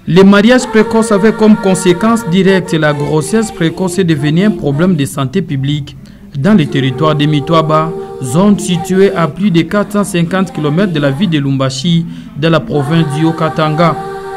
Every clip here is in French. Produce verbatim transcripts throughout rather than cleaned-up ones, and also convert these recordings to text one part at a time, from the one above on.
Les mariages précoces avaient comme conséquence directe la grossesse précoce est devenue un problème de santé publique dans le territoire de Mitwaba, zone située à plus de quatre cent cinquante kilomètres de la ville de Lumbashi, dans la province du Haut-Katanga.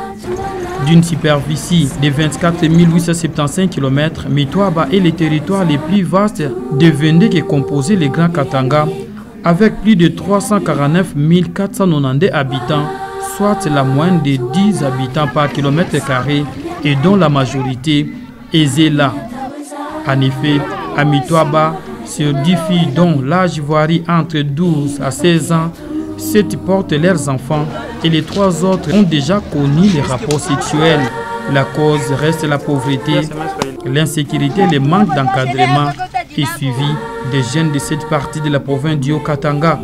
D'une superficie de vingt-quatre mille huit cent soixante-quinze kilomètres, Mitwaba est le territoire le plus vaste de Vendée qui composait le Grand Katanga, avec plus de trois cent quarante-neuf mille quatre cent quatre-vingt-dix habitants, soit la moyenne de dix habitants par kilomètre carré, et dont la majorité est Zéla. En effet, à Mitwaba, sur dix filles dont l'âge varie entre douze à seize ans, sept portent leurs enfants et les trois autres ont déjà connu les rapports sexuels. La cause reste la pauvreté, l'insécurité et le manque d'encadrement et suivi des jeunes de cette partie de la province du Haut-Katanga.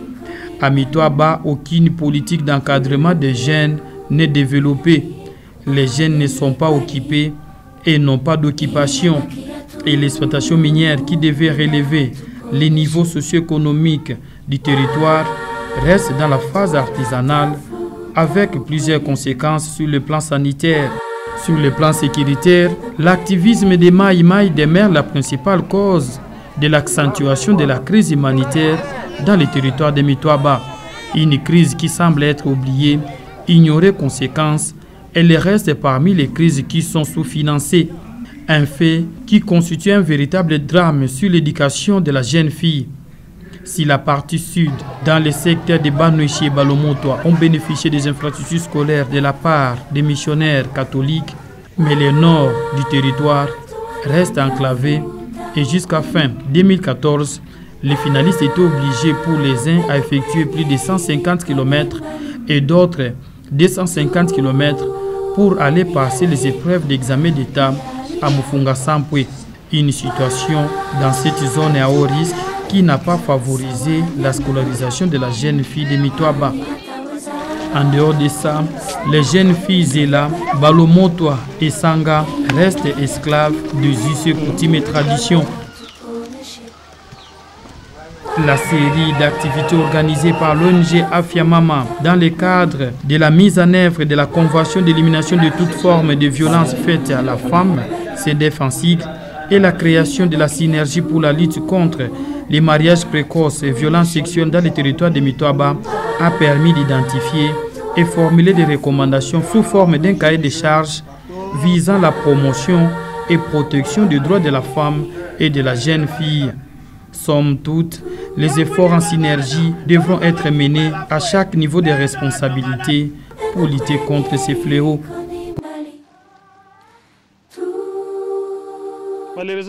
À Mitwaba, aucune politique d'encadrement des jeunes n'est développée. Les jeunes ne sont pas occupés et n'ont pas d'occupation. Et l'exploitation minière qui devait relever les niveaux socio-économiques du territoire reste dans la phase artisanale avec plusieurs conséquences sur le plan sanitaire. Sur le plan sécuritaire, l'activisme des Maï Maï demeure la principale cause de l'accentuation de la crise humanitaire dans le territoire de Mitwaba. Une crise qui semble être oubliée, ignorée conséquences, elle reste parmi les crises qui sont sous-financées. Un fait qui constitue un véritable drame sur l'éducation de la jeune fille. Si la partie sud, dans les secteurs de Banouichi et Balomotoa, ont bénéficié des infrastructures scolaires de la part des missionnaires catholiques, mais le nord du territoire reste enclavé et jusqu'à fin deux mille quatorze, les finalistes étaient obligés pour les uns à effectuer plus de cent cinquante kilomètres et d'autres deux cent cinquante kilomètres pour aller passer les épreuves d'examen d'État à Mufunga Sampwe. Une situation dans cette zone à haut risque qui n'a pas favorisé la scolarisation de la jeune fille de Mitwaba. En dehors de ça, les jeunes filles Zéla, Balomotoa et Sanga restent esclaves de us, coutumes et traditions. La série d'activités organisées par l'O N G Afiamama dans le cadre de la mise en œuvre de la Convention d'élimination de toute forme de violence faite à la femme, C D F en sigle, et la création de la synergie pour la lutte contre les mariages précoces et violences sexuelles dans le territoire de Mitwaba a permis d'identifier et formuler des recommandations sous forme d'un cahier de charges visant la promotion et protection des droits de la femme et de la jeune fille. Somme toute, les efforts en synergie devront être menés à chaque niveau de responsabilité pour lutter contre ces fléaux.